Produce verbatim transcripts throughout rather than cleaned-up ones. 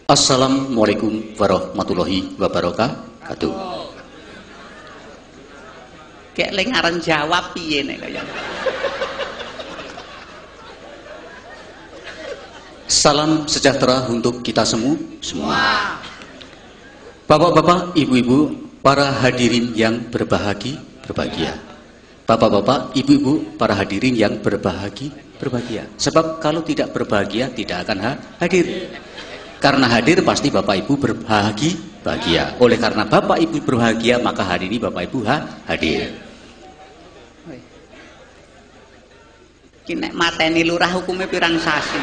Assalamualaikum warahmatullahi wabarakatuh. Kayak lengaran jawab piye nek kaya. Salam sejahtera untuk kita semua. Semua. Bapak-bapak, ibu-ibu, para hadirin yang berbahagia, berbahagia. Bapak-bapak, ibu-ibu, para hadirin yang berbahagia, berbahagia. Sebab kalau tidak berbahagia tidak akan hadir. Karena hadir pasti Bapak Ibu berbahagia, bahagia. Oleh karena Bapak Ibu berbahagia, maka hari ini Bapak Ibu ha, hadir. Kini mateni lurah hukumnya pirang sasi.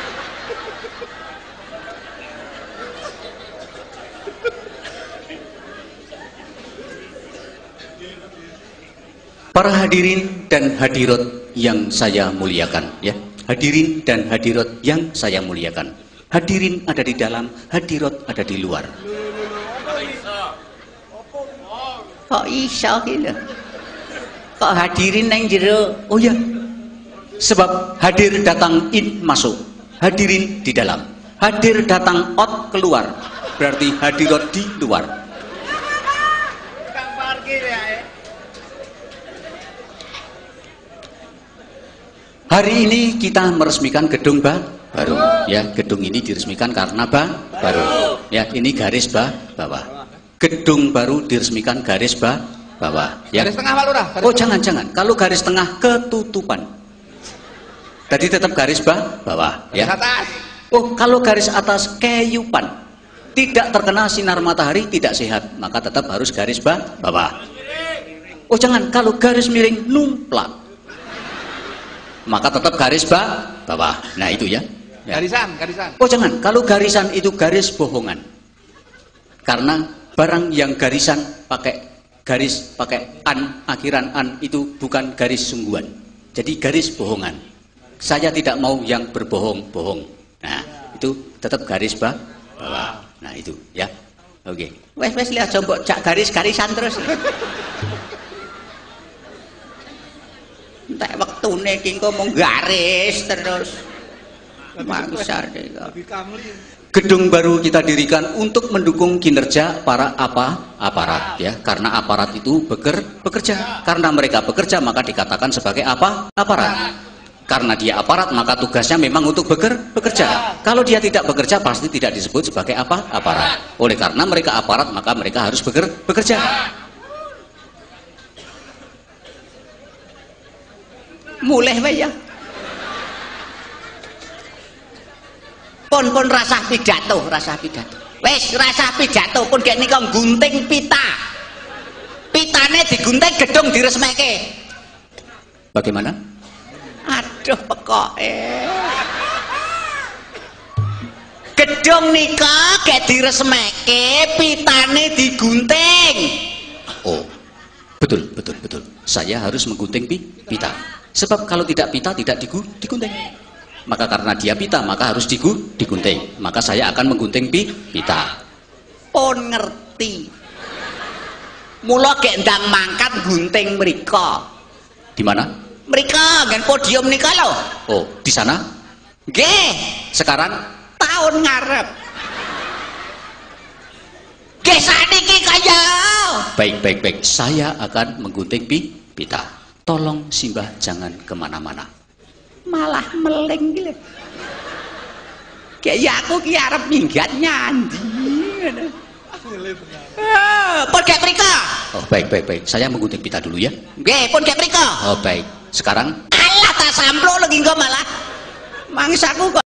Para hadirin dan hadirat yang saya muliakan, ya. Hadirin dan hadirat yang saya muliakan. Hadirin ada di dalam, hadirat ada di luar. Kok iso gitu? Kok hadirin yang jero? Oh ya, sebab hadir datang in masuk, hadirin di dalam. Hadir datang out keluar, berarti hadirat di luar. Hari ini kita meresmikan gedung baru. Baru, ya, gedung ini diresmikan karena bah, baru, ya, ini garis bah, bawah. Gedung baru diresmikan garis bah, bawah, ya. Garis tengah Pak Lurah. Oh, jangan, jangan. Kalau garis tengah ketutupan. Jadi tetap garis bah, bawah, ya. Garis atas. Oh, kalau garis atas keyupan, tidak terkena sinar matahari, tidak sehat, maka tetap harus garis bah, bawah. Oh, jangan. Kalau garis miring numplak, maka tetap garis bah, bawah. Nah, itu ya. Ya. Garisan, garisan. Oh jangan, kalau garisan itu garis bohongan. Karena barang yang garisan pakai garis pakai an, akhiran an itu bukan garis sungguhan. Jadi garis bohongan. Saya tidak mau yang berbohong-bohong. Nah, itu tetap garis bah, bawah. Nah, itu ya. Oke. Wes wes lihat coba cak garis-garisan terus. Entek wektune iki engko mung garis terus. Maksar deh. Gedung baru kita dirikan untuk mendukung kinerja para apa aparat, ya, karena aparat itu beker, bekerja, karena mereka bekerja maka dikatakan sebagai apa aparat. Karena dia aparat maka tugasnya memang untuk beker, bekerja. Kalau dia tidak bekerja pasti tidak disebut sebagai apa aparat. Oleh karena mereka aparat maka mereka harus beker, bekerja. Mulai ya. Pun pun rasa pidato, rasa pidato. Wes rasa pidato pun kayak nika gunting pita. Pitane digunting gedung diresmeke. Bagaimana? Aduh pekoke. Gedung nika kayak diresmeke, pitane digunting. Oh, betul, betul, betul. Saya harus menggunting pi, pita. Sebab kalau tidak pita tidak digu, digunting. Maka karena dia pita maka harus digu, digunting. Maka saya akan menggunting pi, pita. Pun ngerti. Mula gek ndang mangkat gunting mriko. Di mana? Mriko, ngen podium nika lho. Oh, di sana? Nggih. Sekarang tahun ngarep. Nggih saniki kaya. Baik, baik, baik. Saya akan menggunting pi, pita. Tolong Simbah jangan kemana-mana. Malah meling gile. Kayak aku ki arep minggat nyandi. Eh, pun kek mriko. Oh, baik, baik, baik. Saya menggunting pita dulu ya. Nggih, pun kek mriko. Oh, baik. Sekarang alah tak samplo lagi engko malah. Mangsaku kok